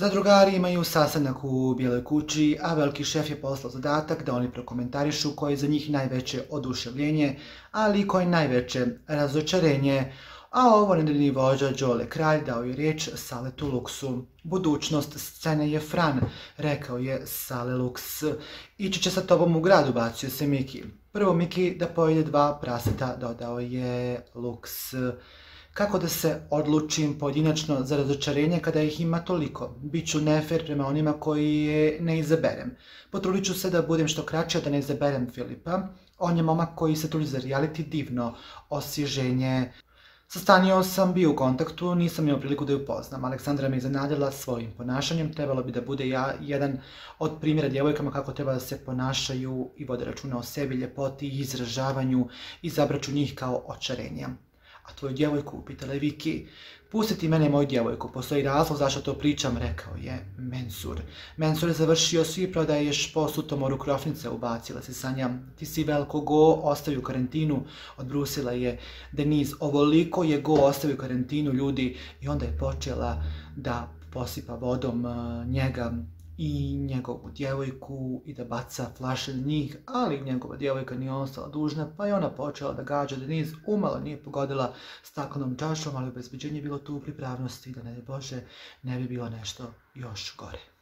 Zadrugari imaju sastanak u Bijeloj kući, a veliki šef je poslao zadatak da oni prokomentarišu koje je za njih najveće oduševljenje, ali i koje je najveće razočarenje. A ovo nedeljni vođa Đole Kralj dao je riječ Saletu Luksu. Budućnost scene je Fran, rekao je Sale Luks. Ići će sa tobom u grad, ubacio se Miki. Prvo Miki da pojede 2 praseta, dodao je Luks. Kako da se odlučim pojedinačno za razočarenje kada ih ima toliko? Biću nefer prema onima koji je ne izaberem. Potrudit ću se da budem što kraće da ne izaberem Filipa. On je momak koji se trudi za reality, divno osvježenje. Sastanio sam, bio u kontaktu, nisam imao priliku da ju poznam. Aleksandra me iznenadila svojim ponašanjem, trebalo bi da bude jedan od primjera djevojkama kako treba da se ponašaju i vode računa o sebi, ljepoti i izražavanju, izabrat ću njih kao očarenja. A tvoju djevojku, pitala je Viki. Pustiti mene i moju djevojku, postoji razlog zašto to pričam, rekao je Mensur. Mensur je završio, svi prodaješ po Sutomoru krofnice, ubacila se Sanja. Ti si veliko Go ostavi u karantinu, odbrusila je Deniz. Ovoliko je Go ostavi u karantinu, ljudi, i onda je počela da posipa vodom njega i njegovu djevojku i da baca flaše na njih, ali njegova djevojka nije ostala dužna, pa je ona počela da gađa Deniz, umalo nije pogodila staklenom čašom, ali obezbeđenje je bilo tu u pripravnosti da ne Bože ne bi bilo nešto još gore.